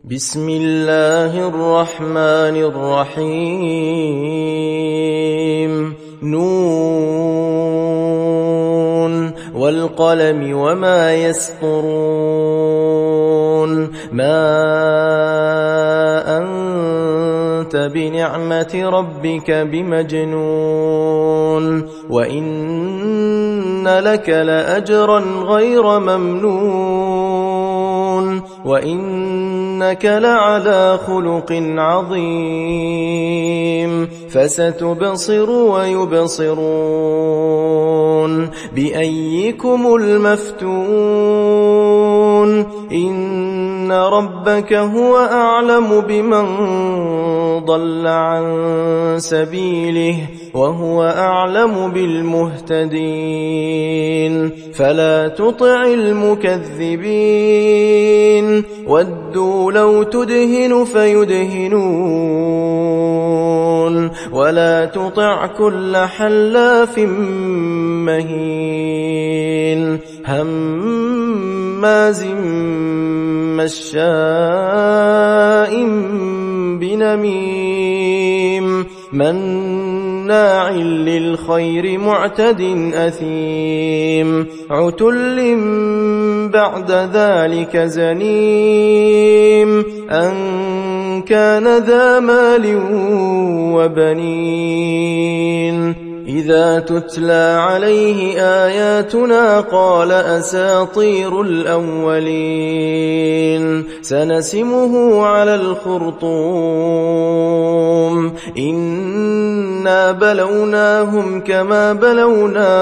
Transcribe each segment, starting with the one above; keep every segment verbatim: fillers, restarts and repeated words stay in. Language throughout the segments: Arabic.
بسم الله الرحمن الرحيم نون والقلم وما يسطرون ما أنت بنعمة ربك بمجنون وإن لك لأجرا غير ممنون وإنك لعلى خلق عظيم فستبصر ويبصرون بأيكم المفتون إن ربك هو أعلم بمن ضل عن سبيله وهو أعلم بالمهتدين فلا تطع المكذبين ودوا لو تدهن فيدهنون ولا تطع كل حلاف مهين هماز مشاء بنميم مناع للخير معتد أثيم عتل بعد ذلك زنيم أن كان ذا مال وبنين إذا تتلى عليه آياتنا قال أساطير الأولين سنسمه على الخرطوم إنا بلوناهم كما بلونا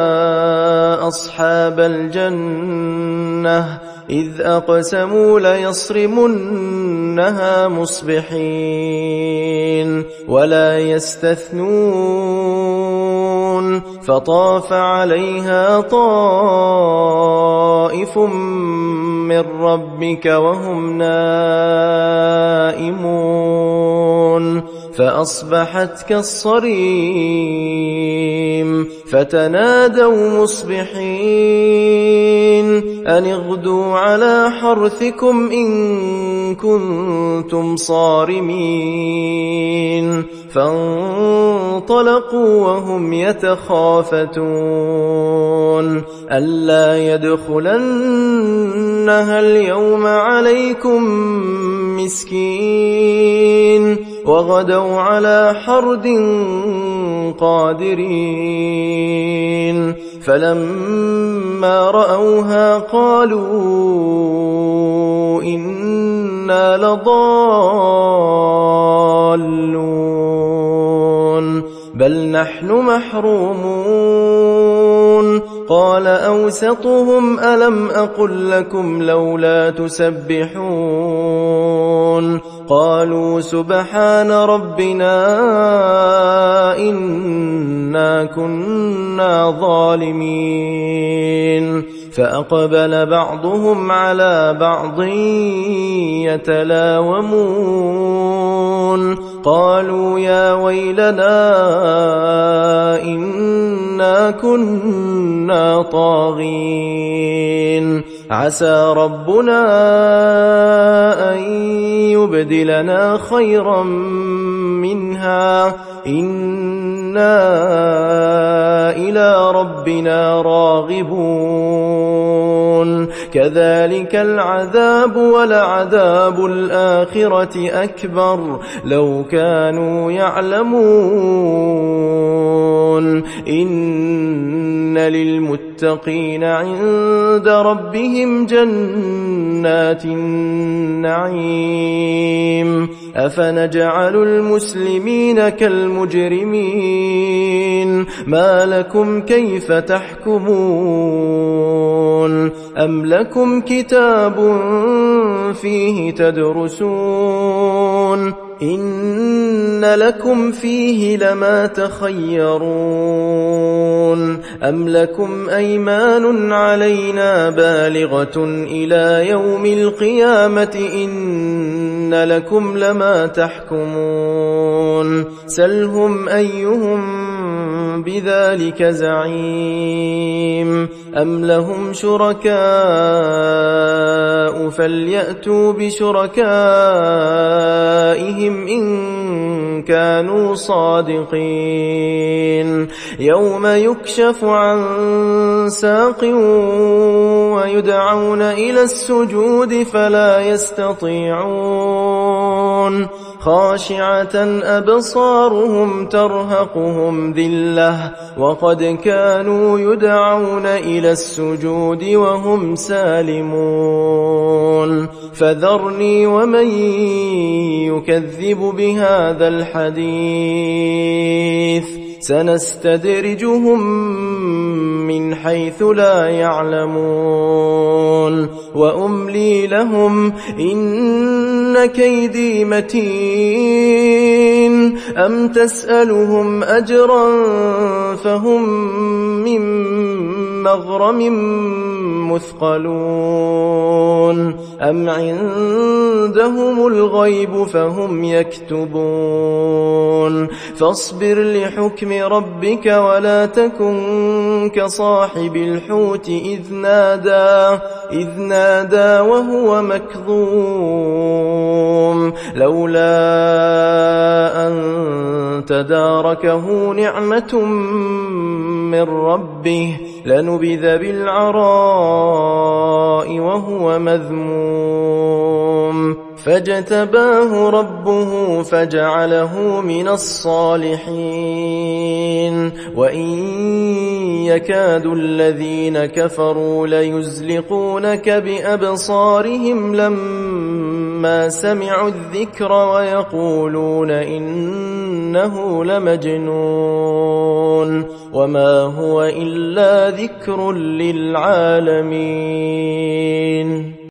أصحاب الجنة إذ أقسموا ليصرمنها مصبحين ولا يستثنون فطاف عليها طائف من ربك وهم نائمون فأصبحت كالصريم فتنادوا مصبحين أن اغدوا على حرثكم إن كنتم صارمين فانطلقوا وهم يتخافتون ألا يدخلنها اليوم عليكم مسكين وغدوا على حرد قادرين فلما رأوها قالوا إنا لضالون بل نحن محرومون قال أوسطهم ألم أقل لكم لولا تسبحون قالوا سبحان ربنا إنا كنا ظالمين فأقبل بعضهم على بعض يتلاومون قالوا يا ويلنا إنا كنا طاغين عسى ربنا أن يبدلنا خيرا منها إنا إلى ربنا راغبون كذلك العذاب ولعذاب الآخرة أكبر لو كانوا يعلمون إن للمتقين عند ربهم جنات النعيم أفنجعل المسلمين كالمجرمين ما لكم كيف تحكمون أم لكم كتاب فيه تدرسون إن لكم فيه لما تخيرون أم لكم أيمان علينا بالغة إلى يوم القيامة إن لكم لما تحكمون سلهم أيهم بذلك زعيم أم لهم شركاء فليأتوا بشركائهم إن كانوا صادقين يوم يكشف عن ساق ويدعون إلى السجود فلا يستطيعون خاشعة أبصارهم ترهقهم ذلة وقد كانوا يدعون إلى السجود وهم سالمون فذرني ومن يكذب بهذا الحديث سنستدرجهم من حيث لا يعلمون وأملي لهم إن كيدي متين أم تسألهم أجرا فهم من مغرم مثقلون أم عندهم الغيب فهم يكتبون فاصبر لحكم ربك ولا تكن كصاحب الحوت إذ نادى إذ نادى وهو مكظوم لولا أن تداركه نعمة من ربه لنبذ بالعراء وهو مذموم فاجتباه ربه فجعله من الصالحين وإن يكاد الذين كفروا ليزلقونك بأبصارهم لما سمعوا الذكر ويقولون إنه لمجنون وما هو إلا ذكر للعالمين.